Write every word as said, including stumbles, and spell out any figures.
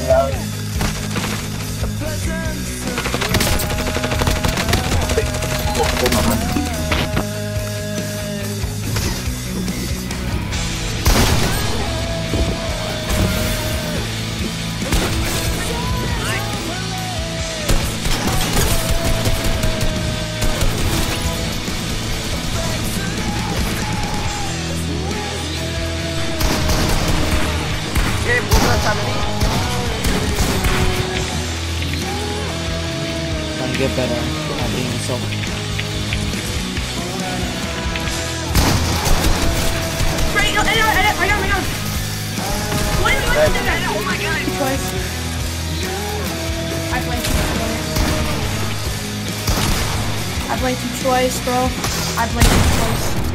Can get better at being himself. Right, no, I got, I got, I got, I got. What did you want to do that? Oh my god. Twice. I played you twice. I played you twice, bro. I played you twice.